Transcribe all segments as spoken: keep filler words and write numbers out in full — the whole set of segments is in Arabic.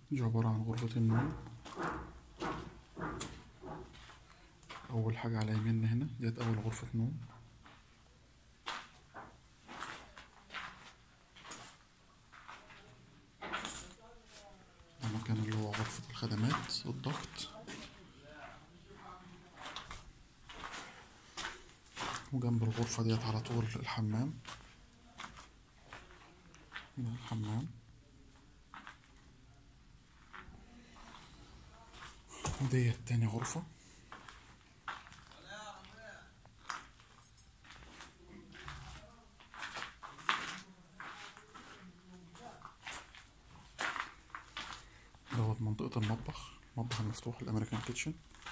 دي عبارة عن غرفة النوم. أول حاجة على يميننا هنا ديت أول غرفة نوم. ده المكان اللي هو غرفة الخدمات الضغط، وجنب الغرفة ديت على طول الحمام. ده الحمام. وديت تاني غرفة. دوت منطقة المطبخ، المطبخ المفتوح الأمريكان كيتشن.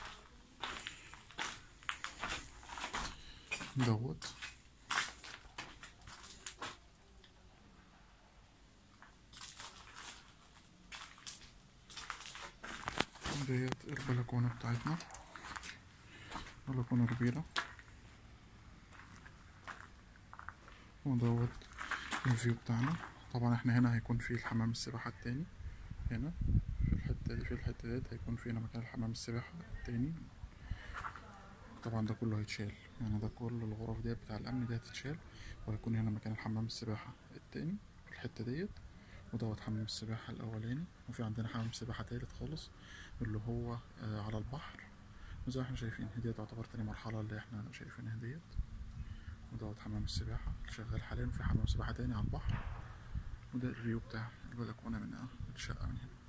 دوت ديت البلكونة بتاعتنا، بلكونة كبيرة. ودوت الفيو بتاعنا. طبعا احنا هنا هيكون في الحمام السباحة التاني، هنا في الحتة دي، في الحتة ديت هيكون في هنا مكان الحمام السباحة التاني. طبعا ده كله هيتشال، يعني ده كل الغرف ديت بتاع الأمن دي هتتشال، وهيكون هنا مكان الحمام السباحة التاني في الحتة ديت. ودوت حمام السباحة الأولاني، وفي عندنا حمام سباحة تالت خالص اللي هو آه على البحر. وزي ما احنا شايفين دي تعتبر تاني مرحلة اللي احنا شايفينها ديت. ودوت حمام السباحة اللي شغال حاليا، وفي حمام سباحة تاني على البحر. وده الفيو بتاع البلكونة من الشقة من هنا.